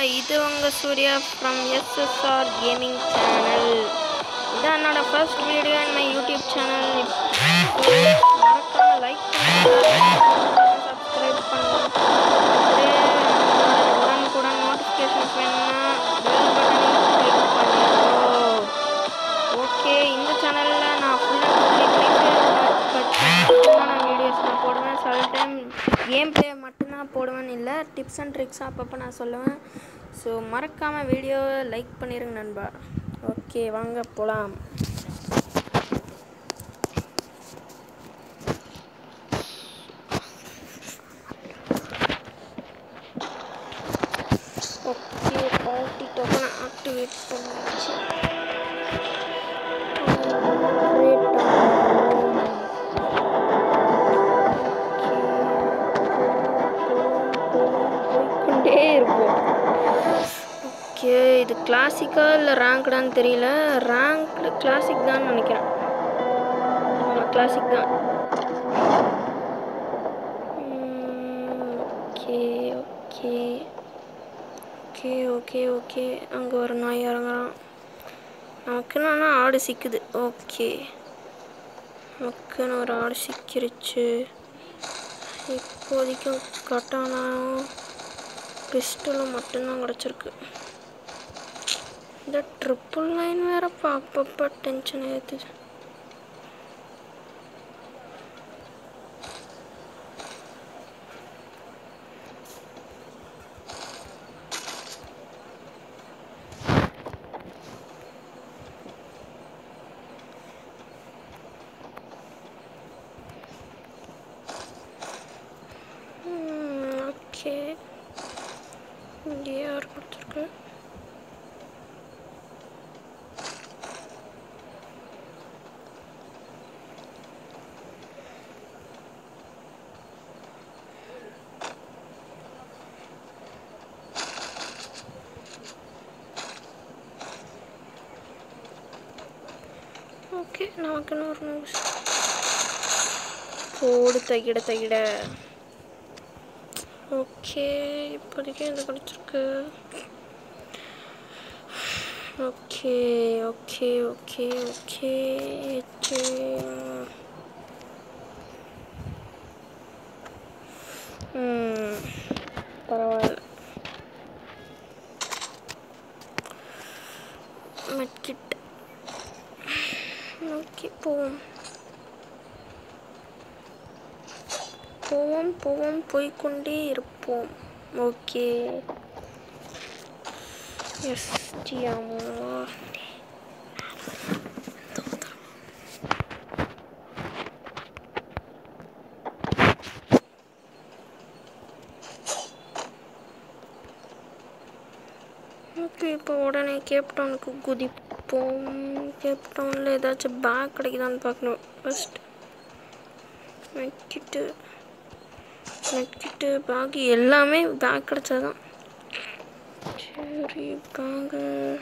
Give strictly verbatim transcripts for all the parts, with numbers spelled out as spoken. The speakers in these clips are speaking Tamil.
இது உங்க Surya from S S R Gaming Channel. இதான் என்னோட first video in my YouTube channel. மறக்காம லைக் பண்ணுங்க, சப்ஸ்கிரைப் பண்ணுங்க. உடனுக்குடன் நோட்டிஃபிகேஷன்ஸ் வேணும்னா பெல் பட்டனை கிளிக் பண்ணிடுங்க. ஓகே, இந்த சேனலில் நான் ஃபுல் அண்ட் பற்றியான வீடியோஸ் நான் போடுவேன். சில டைம் கேம் பிளே மட்டும்தான் போடுவேன்னு இல்லை, டிப்ஸ் அண்ட் ட்ரிக்ஸ் அப்பப்போ நான் சொல்லுவேன். ஸோ மறக்காமல் வீடியோவை லைக் பண்ணிடுங்க நண்பா. ஓகே, வாங்க போகலாம். ஓகே, பார்ட்டி டோக்கனை ஆக்டிவேட் பண்ணிடுச்சு. போய்கொண்டே இருப்போம். ஓகே, இது கிளாசிக்கா இல்லை ரேங்க்டான்னு தெரியல. ரேங்க் கிளாசிக் தான் நினைக்கிறேன். ஆமாம், கிளாசிக் தான். Okay okay okay okay okay அங்கே ஒரு நாய் இறங்குறான். நமக்குன்னு ஆனால் ஆடு சிக்குது. ஓகே, நமக்குன்னு ஒரு ஆடு சிக்கிருச்சு. இப்போதைக்கு கட்டானாவும் பிஸ்டலும் மட்டும்தான் கிடச்சிருக்கு. இந்த ட்ரிப்புள் லைன் வேறு அப்பப்போ டென்ஷன் ஏற்றுது. ஓகே, இங்கே யார் கொடுத்துருக்கு? ஓகே, நமக்குன்னு ஒரு நியூஸ் போடு. தகிட தகிட ஓகே, இப்போதைக்கு இது கிடச்சிருக்கு. ஓகே ஓகே ஓகே ஓகே ம் பரவாயில்ல. மெட்கிட். ஓகே, போவோம் போவோம் போவோம் போய்கொண்டே இருப்போம். Okay, S ஜியாமோ. ஓகே, இப்போ உடனே கேப்டவுனுக்கு குதிப்போம். கேப்டவுனில் ஏதாச்சும் பேக் கிடைக்குதான்னு பார்க்கணும் ஃபஸ்ட். மெட்கிட்டு மெட்கிட்டு பேக் எல்லாமே பேக் கிடச்சாதான். சரி, பேகு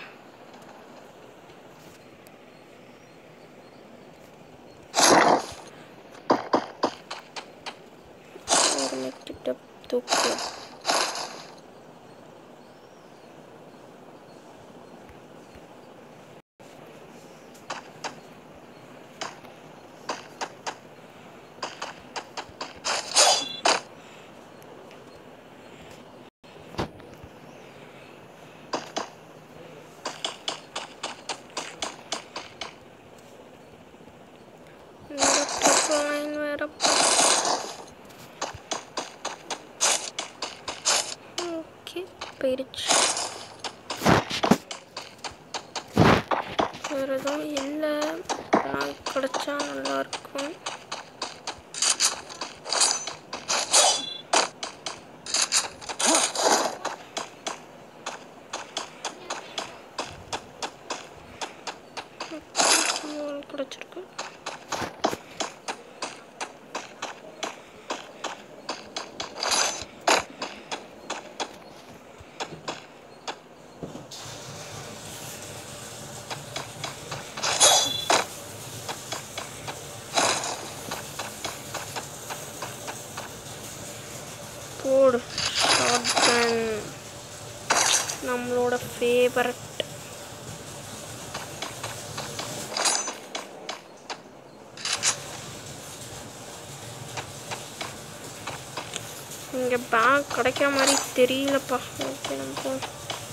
ஒரு மெட்கிட்ட தூக்கு. ஓகே, போயிடுச்சு. வேறு எதுவும் இல்லை. நான் கிடச்சா நல்லாயிருக்கும். கிடச்சிருக்கு. நம்மளோட ஃபேவரட். இங்கே பேக் கிடைக்கிற மாதிரி தெரியலப்பா. ஓகே நம்ம போகலாம்.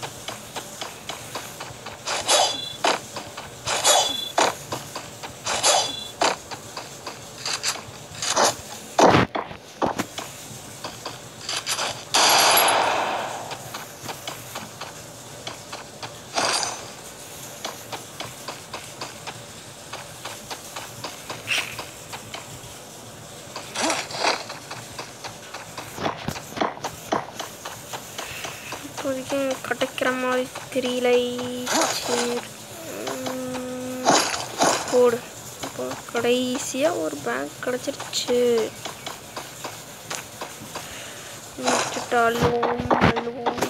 இப்போதைக்கு கிடைக்கிற மாதிரி தெரியல. சரி போடு. இப்போ கடைசியாக ஒரு பேக் கிடச்சிருச்சு. அழுவோம் அழுவோம்.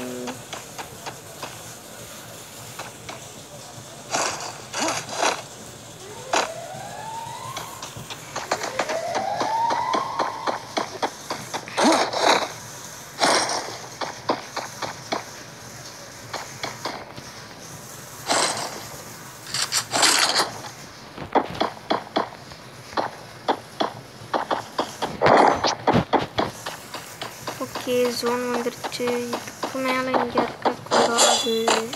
ஓகே ஜோன் வந்துருச்சு. இதுக்கு மேலே இங்கே இருக்கக்கூடாது.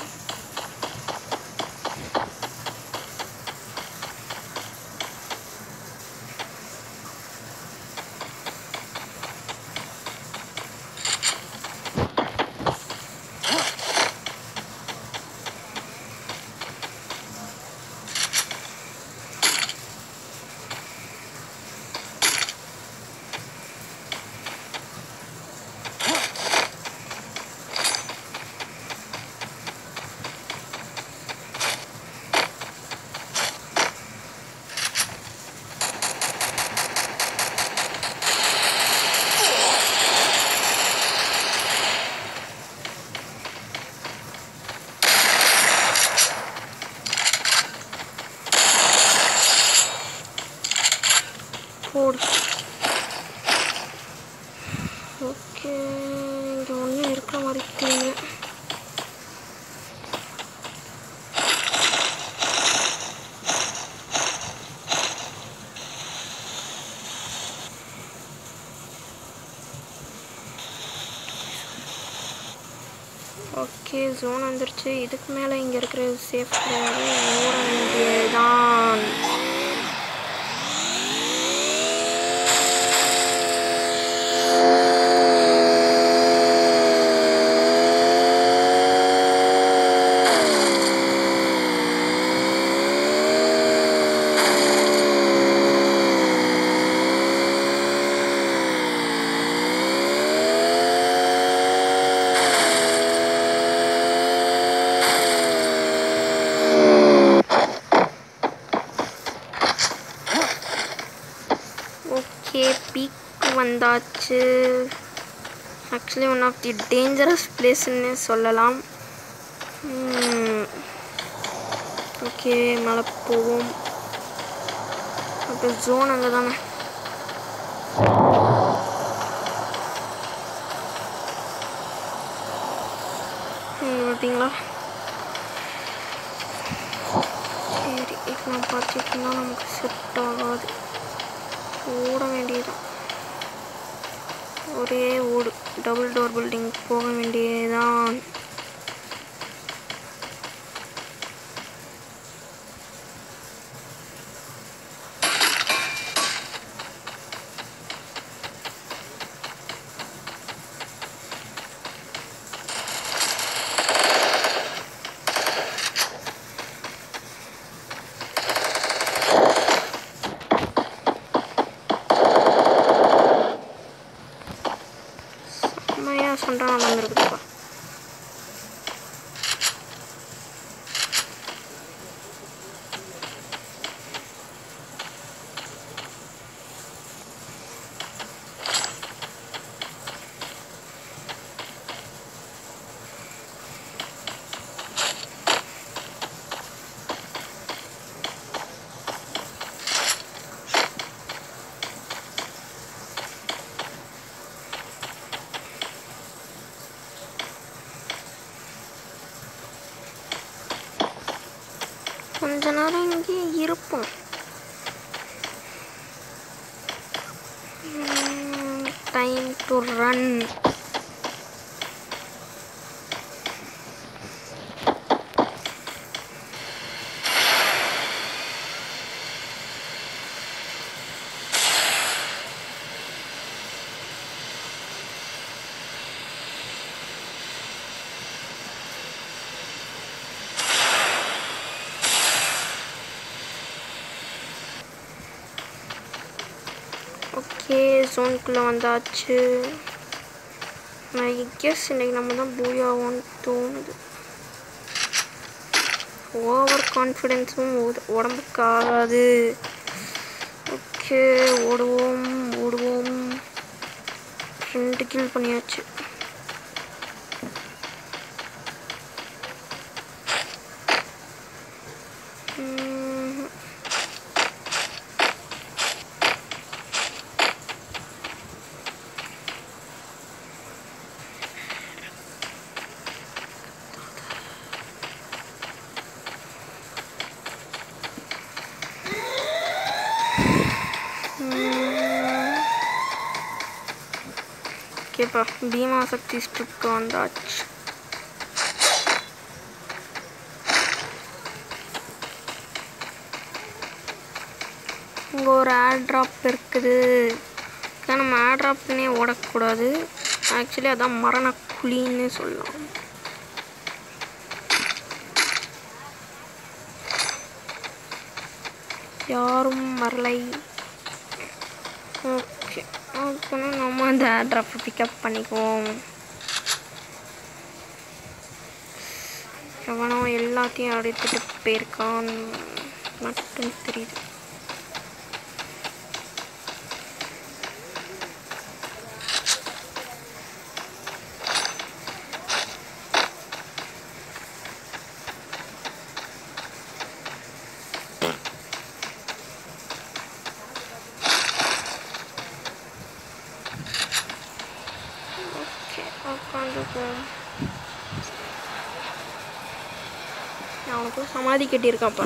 போடு. ஓகே இங்கே ஒன்றும் இருக்கிற மாதிரி தெரியல. ஓகே ஜோன் வந்துருச்சு. இதுக்கு மேலே இங்கே இருக்கிற சேஃப் கிடையாது. ஓட வேண்டியதுதான். ஓகே பீக் வந்தாச்சு. Actually one of the dangerous பிளேஸ்ன்னு சொல்லலாம். ஓகே மேலே போவோம். அப்போ ஜோன் அங்கே தானே. பார்த்தீங்களா? சரி இப்போ நான் பார்த்துக்கிட்டோம்னா நமக்கு செட் ஆகாது. ஓட வேண்டியதுதான். ஒரே ஓடு. டபுள் டோர் பில்டிங் போக வேண்டியதுதான். சண்டை நடந்துருக்குதுப்பா. கொஞ்ச நேரம் இங்கே இருப்போம். Time to run. ஓகே, ஜோனுக்குள்ளே வந்தாச்சு. நான் கெஸ் இன்னைக்கு நம்ம தான் பூயாவோன்னு தோணுது. ஓவர் கான்ஃபிடென்ஸும் உடம்புக்கு ஆகாது. ஓகே, ஓடுவோம் ஓடுவோம். ரெண்டு கில் பண்ணியாச்சு. ஓகேப்பா, பீமா சக்தி ஸ்ட்ரிப்க்கு வந்தாச்சு. இங்கே ஒரு ஏர் ட்ராப் இருக்குது. ஏன்னா நம்ம ஏர் ட்ராப்னே ஓடக்கூடாது. ஆக்சுவலி அதான் மரண குழின்னு சொல்லலாம். யாரும் வரலை. ஓகே, அப்போனா நம்ம அந்த ஏர் ட்ராப்பை பிக்கப் பண்ணிக்குவோம். எவனோ எல்லாத்தையும் எடுத்துட்டு போயிருக்கான் மட்டும் தெரியுது. உட்காந்துக்குவோம். அவனுக்கும் சமாதி கட்டியிருக்காப்பா.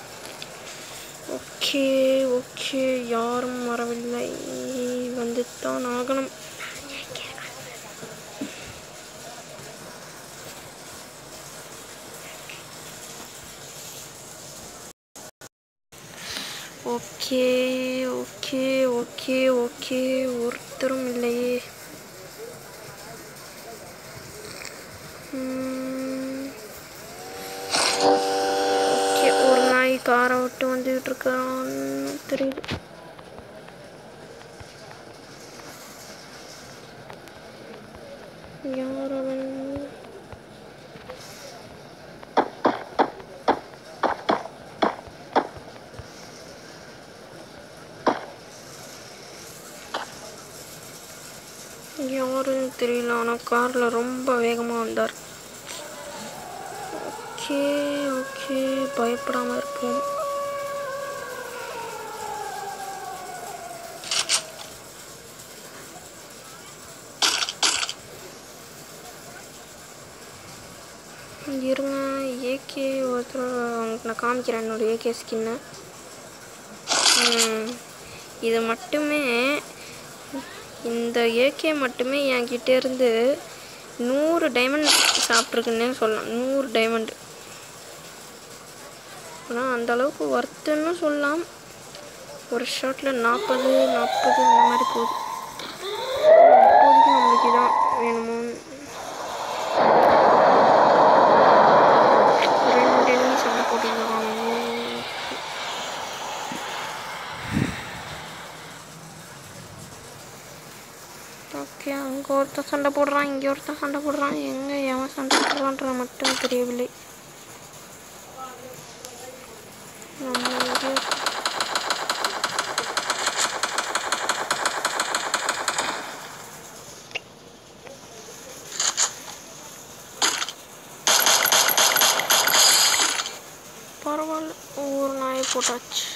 ஓகே ஓகே, யாரும் வரவில்லை. வந்துத்தான் ஆகணும். ஓகே ஓகே ஓகே ஓகே, ஒருத்தரும் இல்லையே. ஓகே, ஒரு நாய் காரை விட்டு வந்துகிட்டு இருக்கான்னு தெரியுது. யார் அவன்? யாருன்னு தெரியல, ஆனால் காரில் ரொம்ப வேகமாக வந்தார். ஓகே ஓகே, பயப்படாமல் இருப்போம். இருங்க, ஏகே ஒருத்தர் நான் காமிக்கிறேன். என்னோட ஏகே ஸ்கின்னு இது மட்டுமே. இந்த ஏகே மட்டுமே என்கிட்ட இருந்து நூறு டைமண்ட் சாப்பிட்ருக்குன்னே சொல்லலாம். நூறு டைமண்டு. ஆனால் அந்தளவுக்கு ஒர்த்துன்னு சொல்லலாம். ஒரு ஷாட்டில் நாற்பது நாற்பது அந்த மாதிரி போகுது. இப்போதைக்கு நம்மளுக்கு இதான் வேணுமோ. ரெண்டு எனிமி சண்டை போட்டுருக்காங்க. ஓகே, அங்கே ஒருத்தன் சண்டை போடுறான், இங்கே ஒருத்தன் சண்டை போடுறான். எங்கே எவன் சண்டை போடுறான்ற மட்டும் தெரியவில்லை. நம்ம இங்கே பரவாயில்ல, ஒரு நாயை போட்டாச்சு.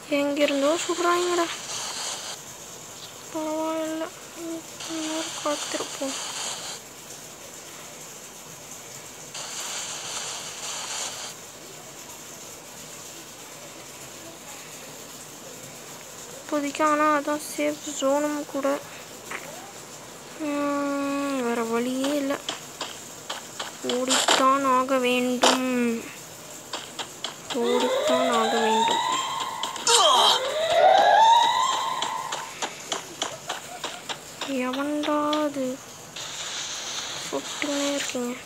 எங்கிருந்தோ சுடுறாங்கடா. பரவாயில்ல, காத்திருப்போம். இப்போதைக்கு ஆனால் அதான் சேஃப் ஜோனும் கூட. வேறு வழியே இல்லை, ஓடித்தான் ஆக வேண்டும், ஓடித்தான் ஆக வேண்டும். எவன்டா அது சுட்டுனே இருக்கீங்க?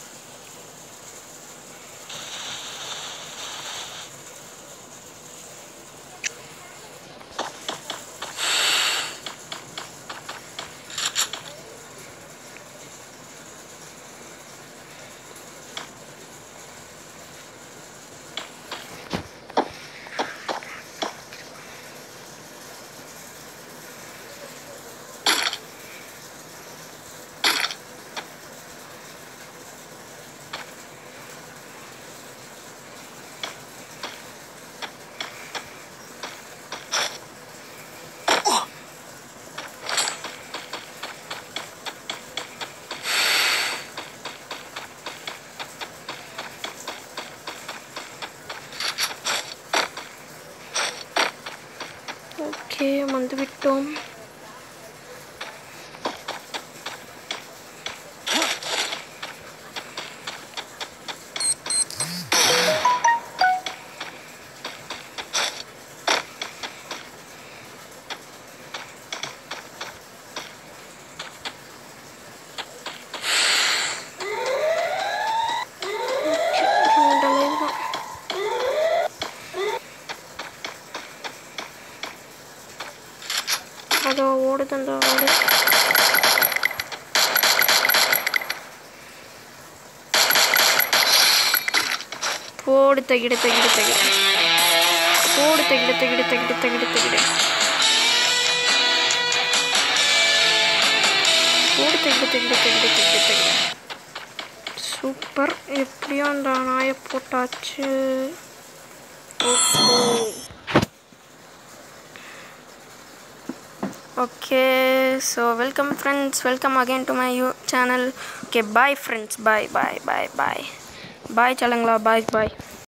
ஓகே, வந்துவிட்டோம். அதோ ஓடுது, அந்த ஓடு. போடு, தகிடு தகிடு தகிடு, போடு, தகிடு தகிடு தகிடு தகிடு தகிடு, போடு, தகிடு தகிடு தகிடு தகிடு தகிடு. சூப்பர், எப்படியோ அந்த நாயை போட்டாச்சு. Okay, so welcome friends, welcome again to my channel. Okay, bye friends, bye bye bye bye bye chalangla, bye bye.